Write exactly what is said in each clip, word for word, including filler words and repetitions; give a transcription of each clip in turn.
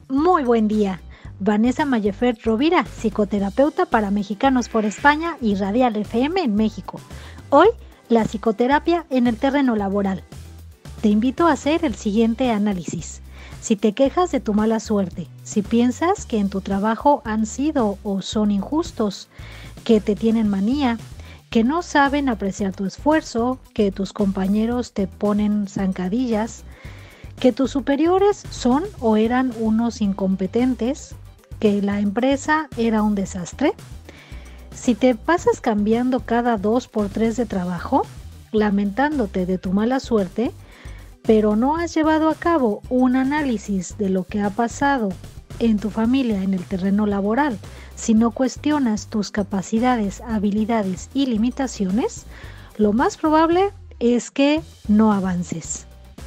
Muy buen día. Vanessa Mayefert Rovira, psicoterapeuta para Mexicanos por España y Radial F M en México. Hoy, la psicoterapia en el terreno laboral. Te invito a hacer el siguiente análisis. Si te quejas de tu mala suerte, si piensas que en tu trabajo han sido o son injustos, que te tienen manía, que no saben apreciar tu esfuerzo, que tus compañeros te ponen zancadillas, que tus superiores son o eran unos incompetentes, que la empresa era un desastre. Si te pasas cambiando cada dos por tres de trabajo, lamentándote de tu mala suerte, pero no has llevado a cabo un análisis de lo que ha pasado en tu familia en el terreno laboral, si no cuestionas tus capacidades, habilidades y limitaciones, lo más probable es que no avances.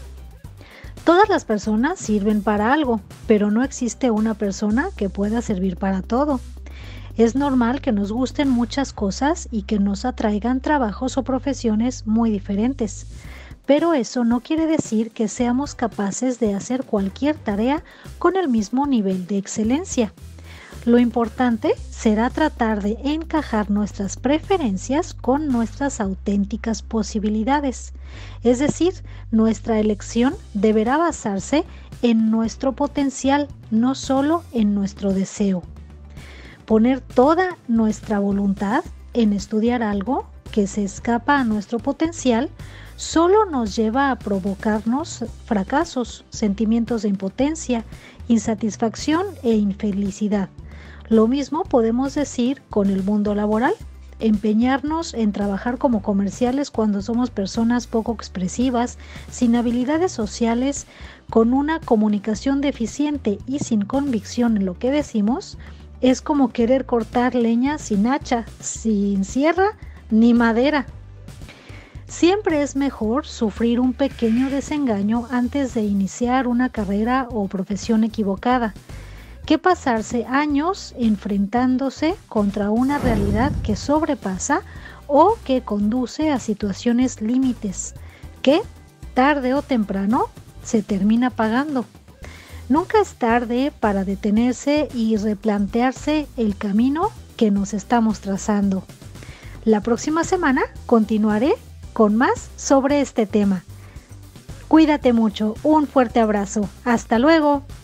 Todas las personas sirven para algo, pero no existe una persona que pueda servir para todo. Es normal que nos gusten muchas cosas y que nos atraigan trabajos o profesiones muy diferentes, pero eso no quiere decir que seamos capaces de hacer cualquier tarea con el mismo nivel de excelencia. Lo importante será tratar de encajar nuestras preferencias con nuestras auténticas posibilidades. Es decir, nuestra elección deberá basarse en nuestro potencial, no solo en nuestro deseo. Poner toda nuestra voluntad en estudiar algo que se escapa a nuestro potencial solo nos lleva a provocarnos fracasos, sentimientos de impotencia, insatisfacción e infelicidad. Lo mismo podemos decir con el mundo laboral. Empeñarnos en trabajar como comerciales cuando somos personas poco expresivas, sin habilidades sociales, con una comunicación deficiente y sin convicción en lo que decimos, es como querer cortar leña sin hacha, sin sierra ni madera. Siempre es mejor sufrir un pequeño desengaño antes de iniciar una carrera o profesión equivocada, que pasarse años enfrentándose contra una realidad que sobrepasa o que conduce a situaciones límites, que, tarde o temprano, se termina pagando. Nunca es tarde para detenerse y replantearse el camino que nos estamos trazando. La próxima semana continuaré con más sobre este tema. Cuídate mucho, un fuerte abrazo. Hasta luego.